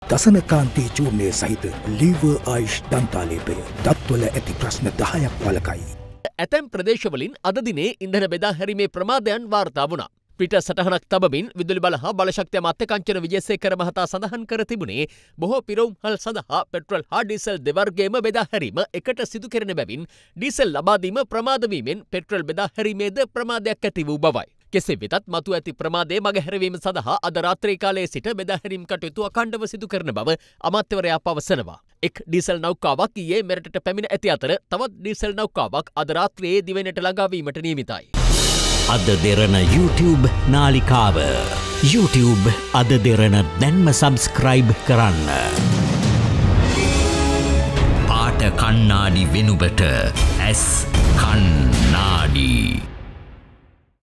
දසනකාන්ති චූර්ණය සහිත ලීවර් ආයුෂ් දන්තාලේපය දත්වල ඇති ප්‍රශ්න 10ක් වළකයි. ඇතැම් ප්‍රදේශවලින් අද දිනේ ඉන්ධන බෙදා හැරීමේ ප්‍රමාදයන් වාර්තා වුණා. පිට සටහනක් තබමින් විදුලි බල හා බලශක්ති අමාත්‍ය කංචන විජේසේකර මහතා සඳහන් කර තිබුණේ බොහෝ පිරවුම්හල් සඳහා පෙට්‍රල් හා ඩීසල් දෙවර්ගයේම බෙදා හැරීම එකට සිදු කෙරෙන බැවින් ඩීසල් ලබා දීම ප්‍රමාද වීමෙන් පෙට්‍රල් බෙදා හැරීමේද ප්‍රමාදයක් ඇති වූ බවයි. කෙසේ වෙතත් මතු ඇති ප්‍රමාදයේ මගහැරවීම සඳහා අද රාත්‍රී කාලයේ සිට බෙදා හැරීම් කටයුතු අඛණ්ඩව සිදු කරන බව අමාත්‍යවරයා පවසනවා. එක් ඩීසල් නෞකාවක් ඊයේ මෙරටට පැමිණ ඇති අතර තවත් ඩීසල් නෞකාවක් අද රාත්‍රියේ දිවයිනට ළඟා වීමට නියමිතයි. අද දෙරණ YouTube නාලිකාව YouTube අද දෙරණ දැන්ම සබස්ක්‍රයිබ් කරන්න. පාට කන්නාඩි වෙනුබට ඇස් කන්නාඩි